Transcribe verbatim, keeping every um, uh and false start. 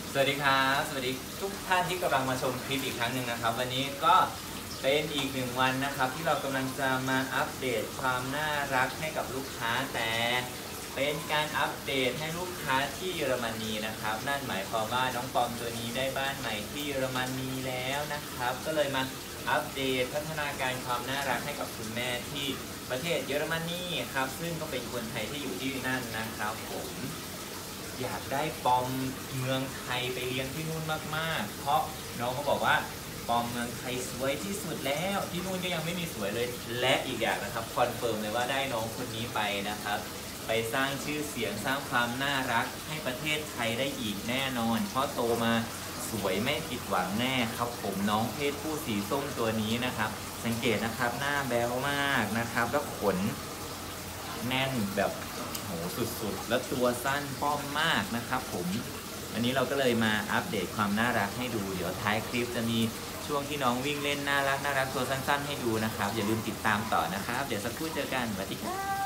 สวัสดีครับสวัสดีทุกท่านที่กำลังมาชมคลิปอีกครั้งหนึ่งนะครับวันนี้ก็เป็นอีกหนึ่งวันนะครับที่เรากำลังจะมาอัปเดตความน่ารักให้กับลูกค้าแต่เป็นการอัปเดตให้ลูกค้าที่เยอรมนีนะครับนั่นหมายความว่าน้องปอมตัวนี้ได้บ้านใหม่ที่เยอรมนีแล้วนะครับก็เลยมาอัปเดตพัฒนาการความน่ารักให้กับคุณแม่ที่ประเทศเยอรมนีครับซึ่งก็เป็นคนไทยที่อยู่ที่นั่นนะครับผมอยากได้ปอมเมืองไทยไปเลี้ยงที่นู่นมากๆเพราะน้องเขาบอกว่าปอมเมืองไทยสวยที่สุดแล้วที่นู่นก็ยังไม่มีสวยเลยและอีกอย่างนะครับคอนเฟิร์มเลยว่าได้น้องคนนี้ไปนะครับไปสร้างชื่อเสียงสร้างความน่ารักให้ประเทศไทยได้อีกแน่นอนเพราะโตมาสวยไม่ผิดหวังแน่ครับผมน้องเพศผู้สีส้มตัวนี้นะครับสังเกตนะครับหน้าแบ๊วมากนะครับแล้วขนแน่นแบบโหสุดๆแล้วตัวสั้นป้อมมากนะครับผมวันนี้เราก็เลยมาอัปเดตความน่ารักให้ดูเดี๋ยวท้ายคลิปจะมีช่วงที่น้องวิ่งเล่นน่ารักน่ารักตัวสั้นๆให้ดูนะครับอย่าลืมติดตามต่อนะครับเดี๋ยวสักครู่เจอกันสวัสดีครับ